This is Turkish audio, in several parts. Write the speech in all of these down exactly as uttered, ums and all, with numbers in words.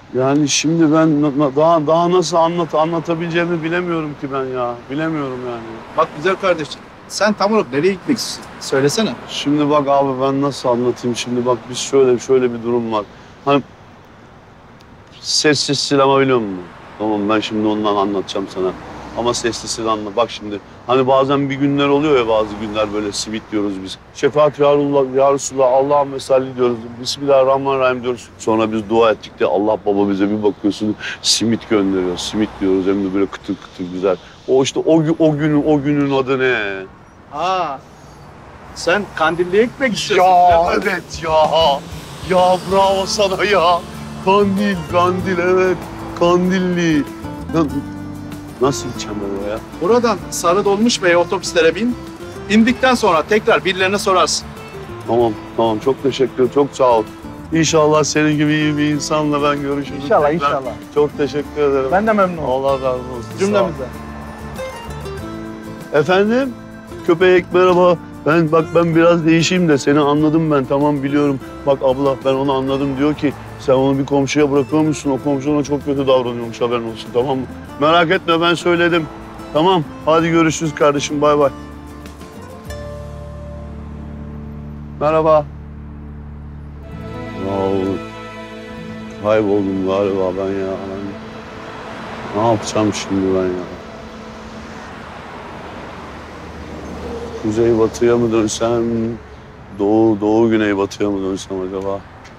Yani şimdi ben daha daha nasıl anlat anlatabileceğimi bilemiyorum ki ben ya. Bilemiyorum yani. Bak güzel kardeşim, sen tam olarak nereye gitmek istiyorsun? Söylesene. Şimdi bak abi ben nasıl anlatayım şimdi bak biz şöyle şöyle bir durum var. Hani sessiz sinema biliyor musun? Tamam ben şimdi ondan anlatacağım sana. Ama sessiz sinema bak şimdi. Hani bazen bir günler oluyor ya bazı günler böyle simit diyoruz biz. Şefaat ya Allah, ya Resulallah, Allah'ın mesalli diyoruz. Bismillahirrahmanirrahim diyoruz. Sonra biz dua ettik de Allah baba bize bir bakıyorsun simit gönderiyor. Simit diyoruz hem de böyle kıtır kıtır güzel. O işte o, o günün o günün adı ne? Aa, sen Kandilli'ye gitmek istiyorsun. Ya evet ya. Ya bravo sana ya. Kandil, kandil evet. Kandilli. Ya, nasıl gideceğim ben oraya? Buradan Sarı Dolmuşbey'e otobüslere bin. İndikten sonra tekrar birilerine sorarsın. Tamam, tamam. Çok teşekkür ederim. Çok sağ ol. İnşallah senin gibi iyi bir insanla ben görüşürüz. İnşallah, tekrar. inşallah. Çok teşekkür ederim. Ben de memnun oldum. Allah razı olsun. Cümlemize. Efendim? Köpek merhaba. Ben bak ben biraz değişeyim de seni anladım ben. Tamam biliyorum. Bak abla ben onu anladım diyor ki sen onu bir komşuya bırakıyormuşsun. O komşu ona çok kötü davranıyormuş haberin olsun tamam mı? Merak etme ben söyledim. Tamam hadi görüşürüz kardeşim bay bay. Merhaba. Ya kayboldum galiba ben ya. Ben ne yapacağım şimdi ben ya? Kuzey batıya mı dönsem, doğu doğu güney batıya mı dönsem acaba?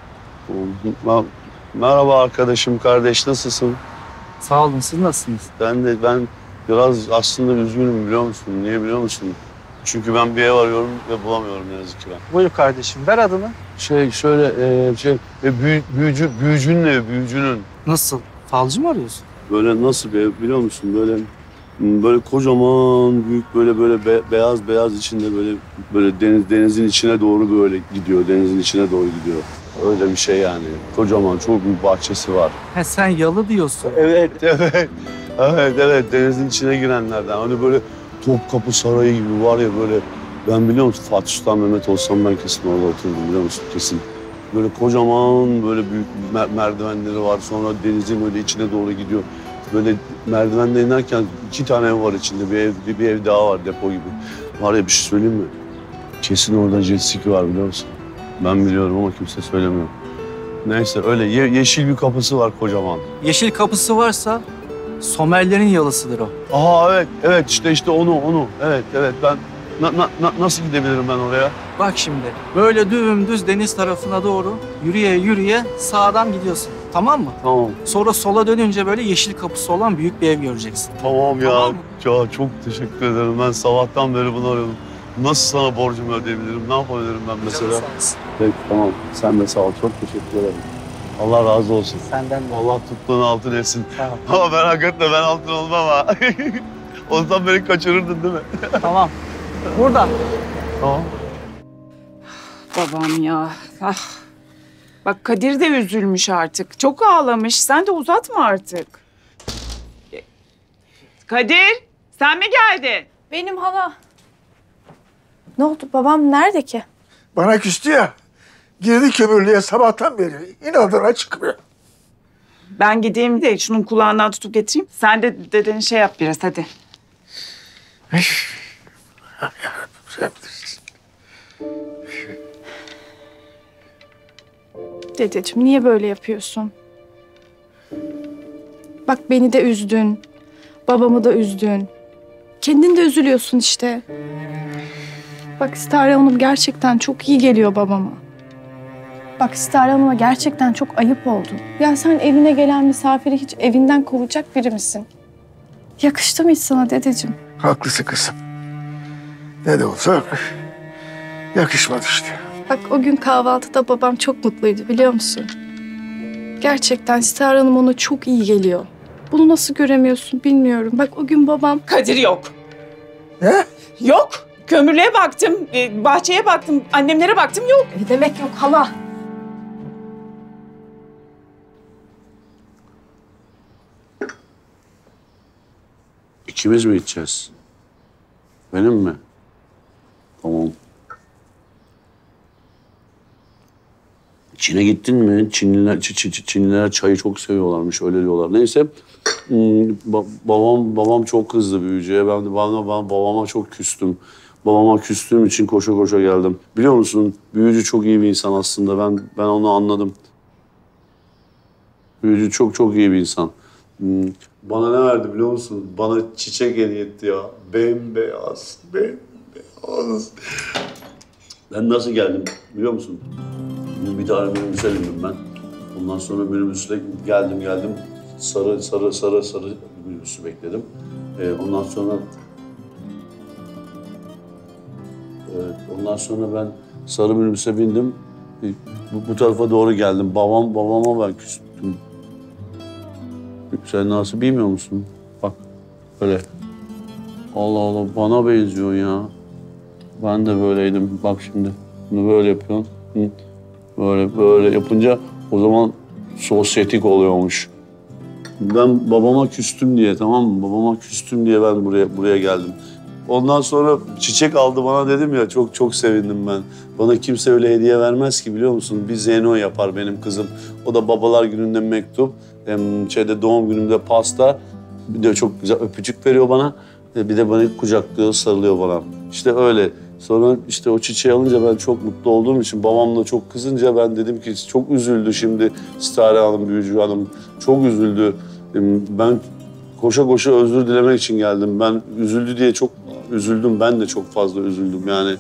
Merhaba arkadaşım, kardeş nasılsın? Sağ olun, siz nasılsınız? Ben de ben biraz aslında üzgünüm biliyor musun? Niye biliyor musun? Çünkü ben bir ev arıyorum ve bulamıyorum ne yazık ki ben. Buyur kardeşim, ver adını. Şey şöyle e, şey e, büyü, büyücü büyücünün evi büyücünün. Nasıl? Falcı mı arıyorsun? Böyle nasıl bir ev biliyor musun? Böyle böyle kocaman büyük böyle böyle be, beyaz beyaz içinde böyle böyle deniz denizin içine doğru böyle gidiyor. Denizin içine doğru gidiyor. Öyle bir şey yani. Kocaman çok büyük bahçesi var. He sen yalı diyorsun. Evet evet. Evet evet denizin içine girenlerden. Hani böyle Topkapı Sarayı gibi var ya böyle. Ben biliyor musun Fatih Sultan Mehmet olsam ben kesin orada oturdum biliyor musun kesin. Böyle kocaman böyle büyük mer merdivenleri var. Sonra denizin böyle içine doğru gidiyor. Böyle merdivenden inerken iki tane ev var içinde. Bir ev, bir, bir ev daha var depo gibi. Var ya bir şey söyleyeyim mi? Kesin orada jet ski var biliyor musun? Ben biliyorum ama kimse söylemiyor. Neyse öyle ye yeşil bir kapısı var kocaman. Yeşil kapısı varsa Somerlerin yalısıdır o. Aha evet evet işte işte onu onu. Evet evet ben na, na, na, nasıl gidebilirim ben oraya? Bak şimdi böyle dümdüz deniz tarafına doğru yürüye yürüye sağdan gidiyorsun. Tamam mı? Tamam. Sonra sola dönünce böyle yeşil kapısı olan büyük bir ev göreceksin. Tamam ya. Tamam mı? Ya çok teşekkür ederim. Ben sabahtan beri bunu arıyordum. Nasıl sana borcumu ödeyebilirim? Ne yapabilirim ben mesela? Canın sağ olsun. Peki tamam. Sen de sağ ol. Çok teşekkür ederim. Allah razı olsun. Senden de. Allah tuttuğun altın etsin. Tamam. Ama merak etme ben altın olmam ha. Olsam beni kaçırırdın değil mi? Tamam. Burada. Tamam. Babam ya. Ah. Bak Kadir de üzülmüş artık. Çok ağlamış. Sen de uzatma artık. Kadir, sen mi geldin? Benim hala. Ne oldu? Babam nerede ki? Bana küstü ya. Girdi kömürlüğe sabahtan beri. İnadına çıkmıyor. Ben gideyim de şunun kulağından tutup getireyim. Sen de dedeni şey yap biraz hadi. Sen bilirsin. Dedeciğim niye böyle yapıyorsun? Bak beni de üzdün. Babamı da üzdün. Kendin de üzülüyorsun işte. Bak Stare Hanım gerçekten çok iyi geliyor babama. Bak Stare Hanım'a gerçekten çok ayıp oldu. Ya sen evine gelen misafiri hiç evinden kovacak biri misin? Yakıştı mı hiç sana dedeciğim? Haklısın kızım. Ne de olsa yakışmadı işte. Bak o gün kahvaltıda babam çok mutluydu biliyor musun? Gerçekten Stare Hanım ona çok iyi geliyor. Bunu nasıl göremiyorsun bilmiyorum. Bak o gün babam... Kadir yok. Ne? Yok. Kömürlüğe baktım, e, bahçeye baktım, annemlere baktım yok. Ne demek yok hala? İkimiz mi gideceğiz? Benim mi? Tamam. Çin'e gittin mi? Çinliler, Ç- Ç- Çinliler çayı çok seviyorlarmış, öyle diyorlar. Neyse, hmm, ba- babam babam çok kızdı büyücüye. Ben de bana, ben babama çok küstüm. Babama küstüğüm için koşa koşa geldim. Biliyor musun, büyücü çok iyi bir insan aslında. Ben ben onu anladım. Büyücü çok çok iyi bir insan. Hmm, Bana ne verdi biliyor musun? Bana çiçek hediye etti ya. Bembeyaz, bembeyaz. Ben nasıl geldim biliyor musun? Bir tane minibüse bindim ben. Ondan sonra minibüsle geldim geldim. Sarı sarı sarı sarı minibüsü bekledim. Ee, ondan sonra... Evet, ondan sonra ben sarı minibüse bindim. Ee, Bu, bu tarafa doğru geldim. Babam babama ben küstüm. Sen nasıl bilmiyor musun? Bak böyle. Allah Allah, bana benziyor ya. Ben de böyleydim. Bak şimdi. Bunu böyle yapıyorsun. Hı. Böyle böyle yapınca o zaman sosyetik oluyormuş. Ben babama küstüm diye, tamam mı? Babama küstüm diye ben buraya buraya geldim. Ondan sonra çiçek aldı bana, dedim ya, çok çok sevindim ben. Bana kimse öyle hediye vermez ki, biliyor musun? Bir Zeyno yapar benim kızım. O da babalar gününde mektup, hem şeyde doğum günümde pasta. Bir de çok güzel öpücük veriyor bana. Bir de beni kucaklıyor, sarılıyor bana. İşte öyle. Sonra işte o çiçeği alınca ben çok mutlu olduğum için, babamla çok kızınca ben dedim ki çok üzüldü şimdi Sitare Hanım, Büyücü Hanım. Çok üzüldü. Ben koşa koşa özür dilemek için geldim. Ben üzüldü diye çok üzüldüm. Ben de çok fazla üzüldüm yani.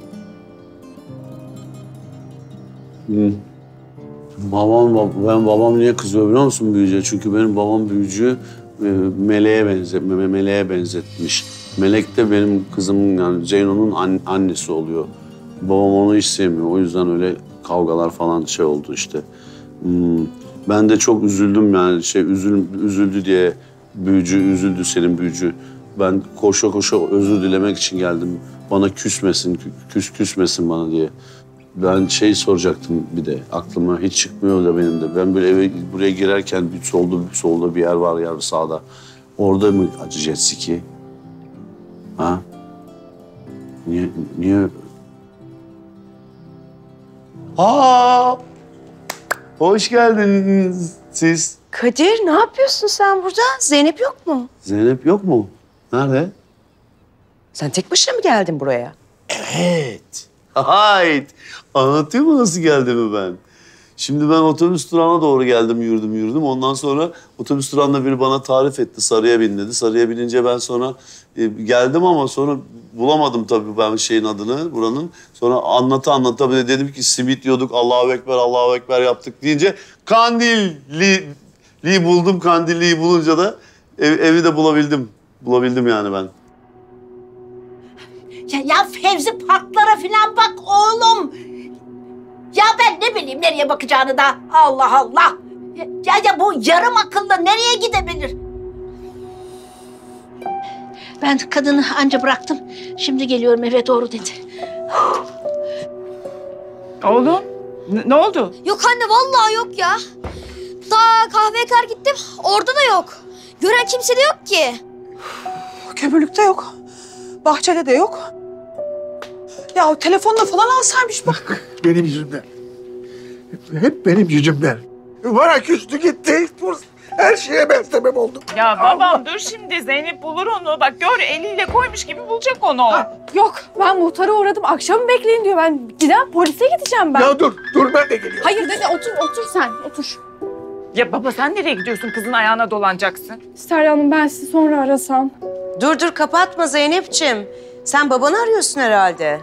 Hmm. Babam, ben babam niye kızıyor biliyor musun büyücüye? Çünkü benim babam büyücü e, meleğe benze, meleğe benzetmiş. Melek de benim kızımın, yani Zeyno'nun an, annesi oluyor. Babam onu hiç sevmiyor. O yüzden öyle kavgalar falan şey oldu işte. Hmm. Ben de çok üzüldüm yani, şey üzül, üzüldü diye. Büyücü üzüldü, senin büyücü. Ben koşa koşa özür dilemek için geldim. Bana küsmesin, küs küsmesin bana diye. Ben şey soracaktım bir de, aklıma hiç çıkmıyor da benim de. Ben böyle eve buraya girerken bir solda, bir solda bir yer var ya, sağda. Orada mı acı jet ski? Ha? Niye, niye? Aa! Hoş geldiniz siz. Kadir, ne yapıyorsun sen burada? Zeynep yok mu? Zeynep yok mu? Nerede? Sen tek başına mı geldin buraya? Evet. Hayt. Anlatıyor mu nasıl geldiğimi ben? Şimdi ben otobüs durağına doğru geldim, yürüdüm yürüdüm. Ondan sonra otobüs durağında biri bana tarif etti. Sarıya bin dedi. Sarıya binince ben sonra e, geldim ama sonra bulamadım tabii ben şeyin adını, buranın. Sonra anlata anlata bir de dedim ki simit yiyorduk, Allahu Ekber, Allahu Ekber yaptık deyince Kandilli'yi buldum. Kandilli'yi bulunca da ev, evi de bulabildim. Bulabildim yani ben. Ya, ya Fevzi parklara falan bak oğlum. Ya ben ne bileyim nereye bakacağını da. Allah Allah. Ya, ya bu yarım akıllı nereye gidebilir? Ben kadını anca bıraktım. Şimdi geliyorum eve doğru dedi. Oğlum n- ne oldu? Yok anne vallahi yok ya. Daha kahveye kadar gittim orada da yok. Gören kimse de yok ki. Kömürlükte yok. Bahçede de yok. Ya telefonla falan alsaymış bak. Benim yüzümden. Hep, hep benim yüzümden. Bana küstü gitti. Her şeye ben sebep oldum. Ya babam dur şimdi, Zeynep bulur onu. Bak gör, eliyle koymuş gibi bulacak onu. Yok ben muhtara uğradım. Akşam bekleyin diyor. Ben gider polise gideceğim ben. Ya dur, dur ben de geliyorum. Hayır dede otur otur sen otur. Ya baba sen nereye gidiyorsun? Kızın ayağına dolanacaksın. Sitare Hanım ben sizi sonra arasam. Dur dur, kapatma Zeynep'ciğim. Sen babanı arıyorsun herhalde.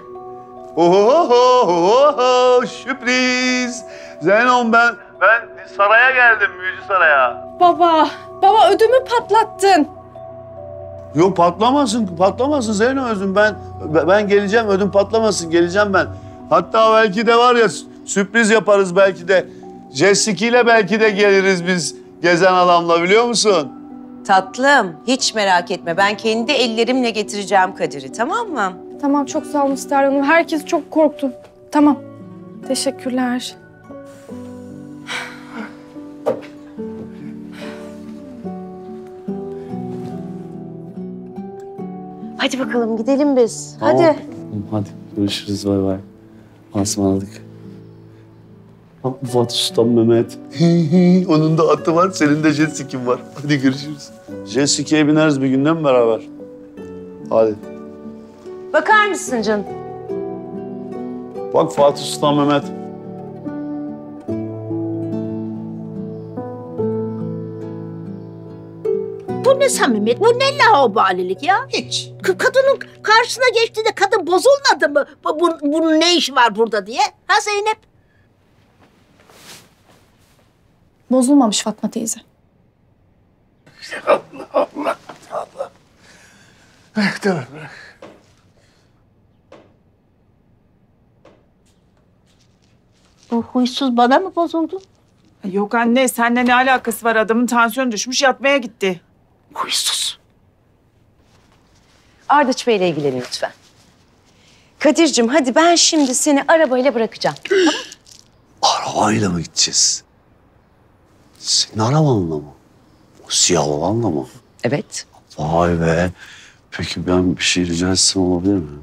Oho, sürpriz. Zeynom ben, ben saraya geldim, büyücü saraya. Baba, baba ödümü patlattın. Yok patlamasın, patlamasın Zeyno özüm. Ben ben geleceğim, ödüm patlamasın, geleceğim ben. Hatta belki de var ya, sürpriz yaparız belki de. Jessica ile belki de geliriz biz gezen adamla, biliyor musun? Tatlım, hiç merak etme. Ben kendi ellerimle getireceğim Kadir'i, tamam mı? Tamam çok sağ olun Sitare Hanım. Herkes çok korktu. Tamam. Teşekkürler. Hadi bakalım gidelim biz. Tamam. Hadi. Hadi görüşürüz, bay bay. Asmaladık. Bak bu Fatih Sultan Mehmet. Onun da atı var, senin de jet ski'in var. Hadi görüşürüz. Jet ski'ye bineriz bir günden mi beraber? Hadi. Bakar mısın canım? Bak Fatih Sultan Mehmet. Bu ne samimiyet, bu ne laubalilik ya? Hiç. K- Kadının karşısına geçti de kadın bozulmadı mı? Bu, bu- bunun ne işi var burada diye? Ha Zeynep? Bozulmamış Fatma teyze. Allah Allah Allah. Eh, tamam bırak. Bu huysuz bana mı bozuldu? Yok anne, seninle ne alakası var? Adamın tansiyonu düşmüş, yatmaya gitti. Huysuz. Ardıç Bey'le ilgilenin lütfen. Kadir'cim hadi ben şimdi seni arabayla bırakacağım. Arabayla mı gideceğiz? Senin arabanla mı? O siyah olanla mı? Evet. Vay be. Peki ben bir şey rica etsem olabilir mi?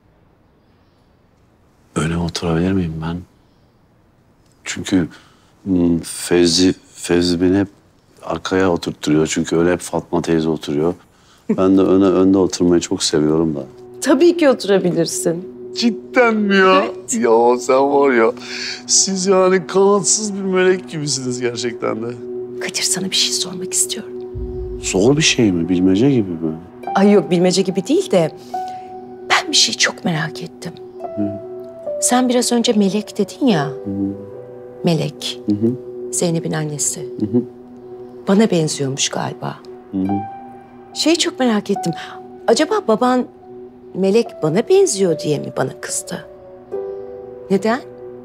Öne oturabilir miyim ben? Çünkü hmm, Fevzi, Fevzi beni hep arkaya oturtturuyor. Çünkü öyle hep Fatma teyze oturuyor. Ben de öne önde oturmayı çok seviyorum da. Tabii ki oturabilirsin. Cidden mi ya? Ya sen var ya, siz yani kanatsız bir melek gibisiniz gerçekten de. Kadir sana bir şey sormak istiyorum. Zor bir şey mi? Bilmece gibi mi? Ay yok bilmece gibi değil de ben bir şey çok merak ettim. Hı. Sen biraz önce Melek dedin ya. Hı. Melek. Hı hı. Zeynep'in annesi. Hı hı. Bana benziyormuş galiba. Hı hı. Şeyi çok merak ettim. Acaba baban Melek bana benziyor diye mi bana kızdı? Neden?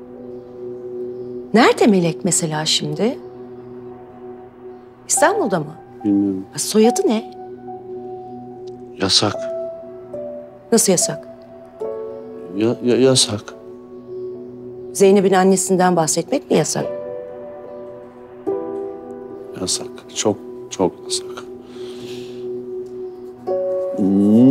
Nerede Melek mesela şimdi? İstanbul'da mı? Bilmiyorum. Ha, soyadı ne? Yasak. Nasıl yasak? Ya, ya, yasak. Zeynep'in annesinden bahsetmek mi yasak? Yasak. Çok, çok yasak. Hmm.